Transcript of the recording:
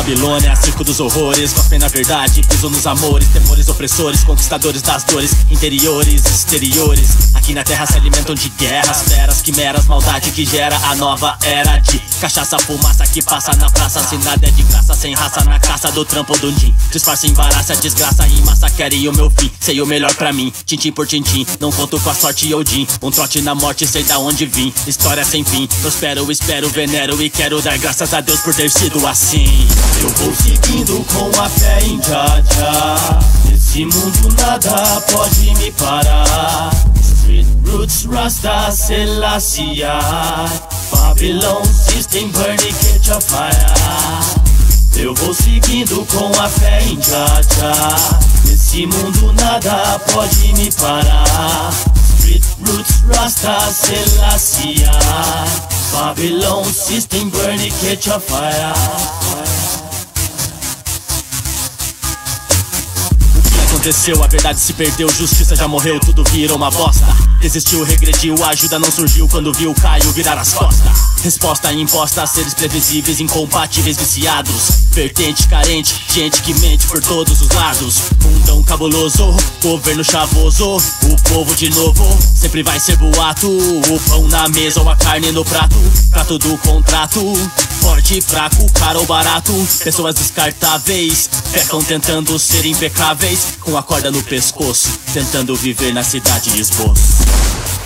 Babilônia, circo dos horrores, gospel na verdade, piso nos amores, temores opressores, conquistadores das dores, interiores, exteriores. Aqui na terra se alimentam de guerras, feras, quimeras, maldade que gera a nova era de cachaça, fumaça que passa na praça. Se nada é de graça, sem raça, na caça do trampo do din. Disfarça, embaraça, desgraça e massa, querem o meu fim. Sei o melhor pra mim, tintim por tintim, não conto com a sorte e Odin. Um trote na morte, sei da onde vim, história sem fim. Prospero, espero, venero e quero dar graças a Deus por ter sido assim. Eu vou seguindo com a fé em Jah Jah. Nesse mundo nada pode me parar. Street roots, Rasta, Selassie. Babylon system, burn it, catch a fire. Eu vou seguindo com a fé em Jah Jah. Nesse mundo nada pode me parar. Street roots, Rasta, Selassie. Babylon system, burn it, catch a fire. Aconteceu, a verdade se perdeu, justiça já morreu, tudo virou uma bosta. Desistiu, regrediu, a ajuda não surgiu quando viu Caio virar as costas. Resposta imposta a seres previsíveis, incompatíveis, viciados. Vertente carente, gente que mente por todos os lados. Mundão cabuloso, governo chavoso. O povo de novo sempre vai ser boato. O pão na mesa ou a carne no prato. Prato do contrato, forte, fraco, caro ou barato. Pessoas descartáveis, pecam tentando ser impecáveis, com a corda no pescoço, tentando viver na cidade de esboço.